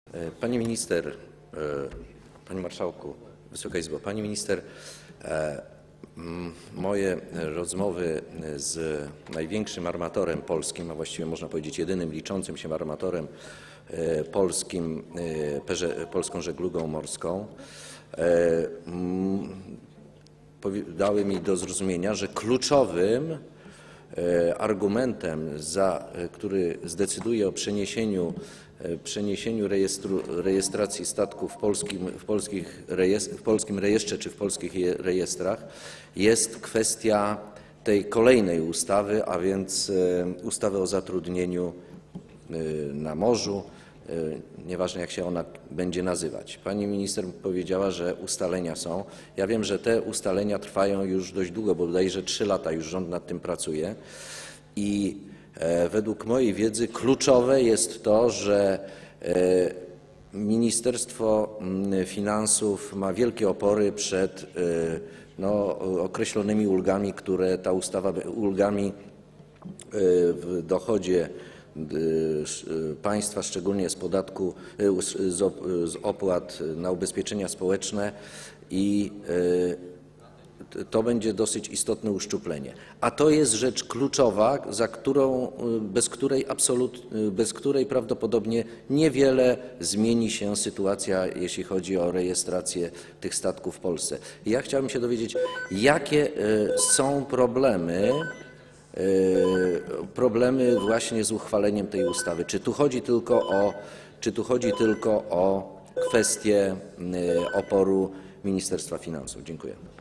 Pani minister, panie marszałku, Wysoka Izbo, pani minister, moje rozmowy z największym armatorem polskim, a właściwie można powiedzieć jedynym liczącym się armatorem polskim, Polską Żeglugą Morską, dały mi do zrozumienia, że kluczowym argumentem, który zdecyduje o przeniesieniu rejestracji statków w polskim rejestrze czy w polskich rejestrach, jest kwestia tej kolejnej ustawy, a więc ustawy o zatrudnieniu na morzu, nieważne jak się ona będzie nazywać. Pani minister powiedziała, że ustalenia są. Ja wiem, że te ustalenia trwają już dość długo, bo bodajże 3 lata już rząd nad tym pracuje i według mojej wiedzy kluczowe jest to, że Ministerstwo Finansów ma wielkie opory przed określonymi ulgami, które ta ustawa, ulgami w dochodzie państwa, szczególnie z podatku, z opłat na ubezpieczenia społeczne, i to będzie dosyć istotne uszczuplenie. A to jest rzecz kluczowa, bez której prawdopodobnie niewiele zmieni się sytuacja, jeśli chodzi o rejestrację tych statków w Polsce. Ja chciałbym się dowiedzieć, jakie są problemy właśnie z uchwaleniem tej ustawy. Czy tu chodzi tylko o kwestię oporu Ministerstwa Finansów? Dziękuję.